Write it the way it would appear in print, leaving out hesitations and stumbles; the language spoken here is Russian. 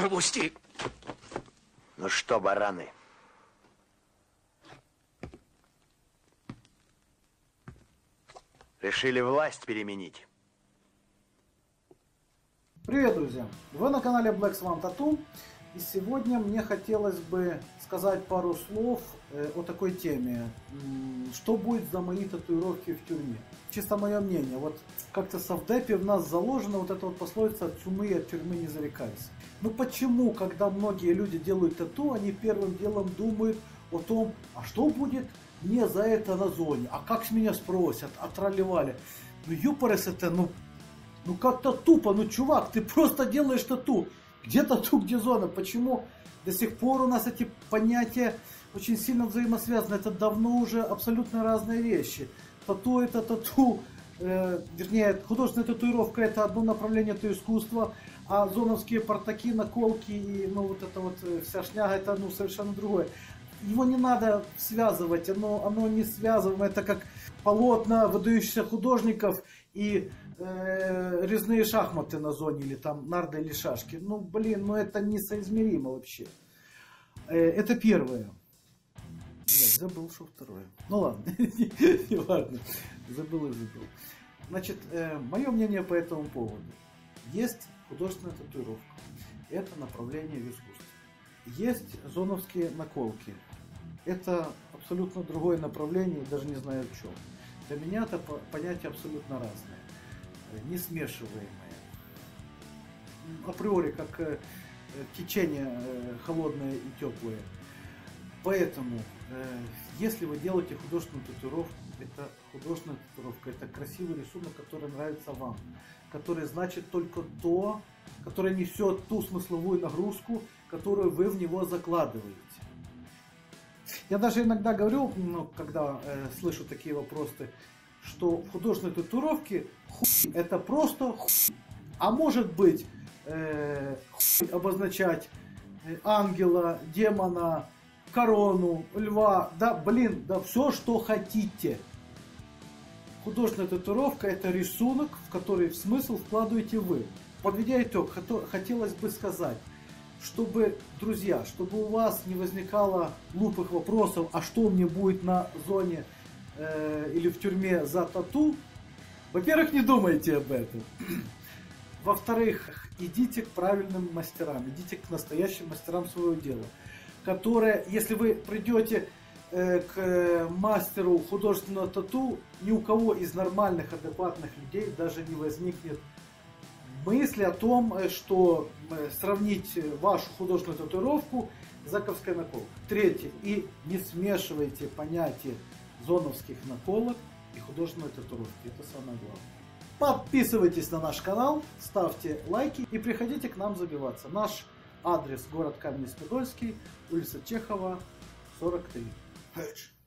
Пусти. Ну что, бараны? Решили власть переменить? Привет, друзья! Вы на канале Black Swan Tattoo. И сегодня мне хотелось бы сказать пару слов о такой теме. Что будет за мои татуировки в тюрьме? Чисто мое мнение. Вот как-то в совдепе в нас заложена вот эта вот пословица «от чумы и от тюрьмы не зарекайся». Ну почему, когда многие люди делают тату, они первым делом думают о том, а что будет мне за это на зоне? А как с меня спросят? Отролливали. Ну ёпарас это, ну как-то тупо, ну чувак, ты просто делаешь тату. Где тату, где зона? Почему до сих пор у нас эти понятия очень сильно взаимосвязаны? Это давно уже абсолютно разные вещи. Тату это тату, вернее, художественная татуировка это одно направление, это искусство, а зоновские портаки, наколки и ну вот это вот вся шняга это ну совершенно другое. Его не надо связывать, оно не связываемо, это как полотна выдающихся художников и резные шахматы на зоне или там нарды или шашки. Ну блин, ну это несоизмеримо вообще. Это первое. Блядь, забыл, что второе. Ну ладно, не ладно, забыл и забыл. Значит, мое мнение по этому поводу. Есть художественная татуировка. Это направление в искусстве. Есть зоновские наколки. Это абсолютно другое направление, даже не знаю в чем. Для меня это понятия абсолютно разные. Не смешиваемые. Априори как течение холодное и теплое. Поэтому, если вы делаете художественную татуировку, это художественная татуировка, это красивый рисунок, который нравится вам, который значит только то, который несет ту смысловую нагрузку, которую вы в него закладываете. Я даже иногда говорю, ну, когда слышу такие вопросы, что в художественной татуировке хуй это просто хуй. А может быть хуй обозначать ангела, демона, корону, льва, да блин, да все что хотите. Художественная татуировка это рисунок, в который в смысл вкладываете вы. Подведя итог, хотелось бы сказать, чтобы, друзья, чтобы у вас не возникало глупых вопросов, а что мне будет на зоне или в тюрьме за тату, во-первых, не думайте об этом. Во-вторых, идите к правильным мастерам, идите к настоящим мастерам своего дела, которые, если вы придете к мастеру художественного тату, ни у кого из нормальных, адекватных людей даже не возникнет мысли о том, что сравнить вашу художественную татуировку с заковской наколкой. Третье. И не смешивайте понятия зоновских наколок и художественной татуировки. Это самое главное. Подписывайтесь на наш канал, ставьте лайки и приходите к нам забиваться. Наш адрес город Каменец-Подольский, улица Чехова, 43.